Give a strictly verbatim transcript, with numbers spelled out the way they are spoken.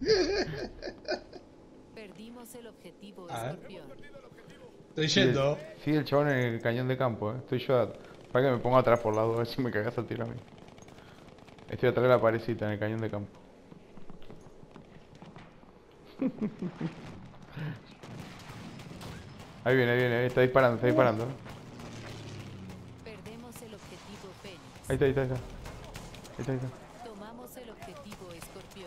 Perdimos el objetivo, A ver. Escorpión. Estoy Sigue, yendo. sigue el chabón en el cañón de campo, eh. Estoy yo a- para que me ponga atrás por lado, a ver si me cagas al tiro a mí. Estoy atrás de la parecita en el cañón de campo. Ahí viene, ahí viene, ahí está disparando, está disparando. Perdemos el objetivo, Ahí Fénix. está, ahí está, ahí está. Ahí está, ahí está. Tomamos el objetivo, Escorpión.